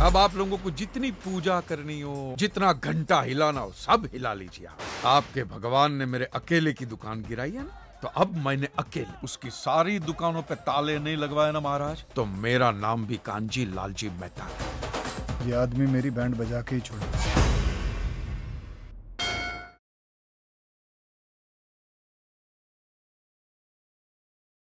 अब आप लोगों को जितनी पूजा करनी हो, जितना घंटा हिलाना हो, सब हिला लीजिए। आपके भगवान ने मेरे अकेले की दुकान गिराई है ना, तो अब मैंने अकेले उसकी सारी दुकानों पे ताले नहीं लगवाए ना महाराज, तो मेरा नाम भी कांजी लालजी मेहता है। ये आदमी मेरी बैंड बजा के ही छोड़ा।